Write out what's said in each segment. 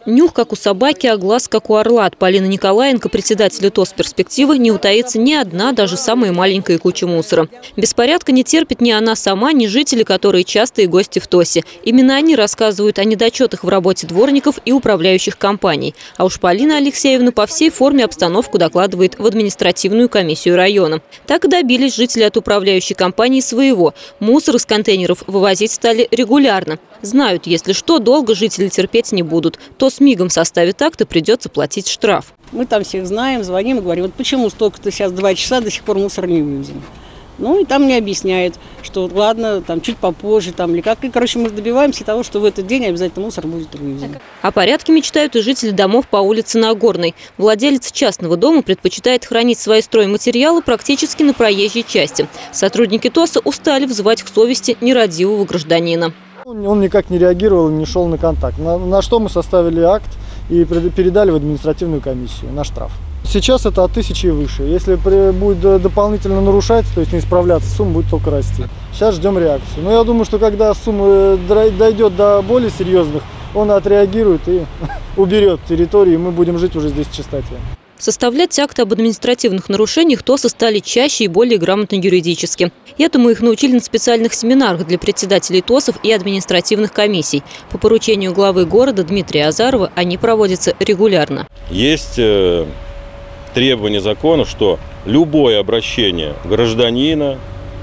Нюх, как у собаки, а глаз, как у орла. От Полины Николаенко, председателя ТОС «Перспективы», не утаится ни одна, даже самая маленькая куча мусора. Беспорядка не терпит ни она сама, ни жители, которые частые гости в ТОСе. Именно они рассказывают о недочетах в работе дворников и управляющих компаний. А уж Полина Алексеевна по всей форме обстановку докладывает в административную комиссию района. Так и добились жители от управляющей компании своего. Мусор из контейнеров вывозить стали регулярно. Знают, если что, долго жители терпеть не будут. ТОС мигом составит акт, и придется платить штраф. Мы там всех знаем, звоним и говорим, вот почему столько-то сейчас 2 часа до сих пор мусор не вывезем. Ну и там мне объясняют, что ладно, там чуть попозже, там или как. И, короче, мы добиваемся того, что в этот день обязательно мусор будет вывезен. О порядке мечтают и жители домов по улице Нагорной. Владелец частного дома предпочитает хранить свои стройматериалы практически на проезжей части. Сотрудники ТОСа устали взывать к совести нерадивого гражданина. Он никак не реагировал, не шел на контакт. На что мы составили акт и передали в административную комиссию на штраф. Сейчас это от 1000 и выше. Если будет дополнительно нарушать, то есть не справляться, сумма будет только расти. Сейчас ждем реакцию. Но я думаю, что когда сумма дойдет до более серьезных, он отреагирует и уберет территорию, и мы будем жить уже здесь в чистоте. Составлять акты об административных нарушениях ТОСы стали чаще и более грамотно юридически. Этому их научили на специальных семинарах для председателей ТОСов и административных комиссий. По поручению главы города Дмитрия Азарова они проводятся регулярно. Есть требование закона, что любое обращение гражданина,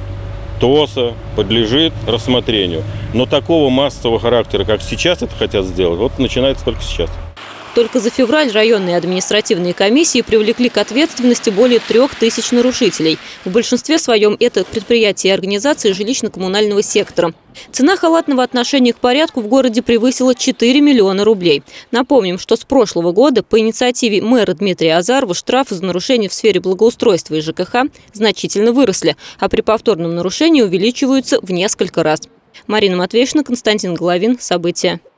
ТОСа подлежит рассмотрению. Но такого массового характера, как сейчас это хотят сделать, вот начинается только сейчас. Только за февраль районные административные комиссии привлекли к ответственности более 3000 нарушителей. В большинстве своем это предприятия и организации жилищно-коммунального сектора. Цена халатного отношения к порядку в городе превысила 4 миллиона рублей. Напомним, что с прошлого года по инициативе мэра Дмитрия Азарова штрафы за нарушения в сфере благоустройства и ЖКХ значительно выросли, а при повторном нарушении увеличиваются в несколько раз. Марина Матвеевна, Константин Головин. События.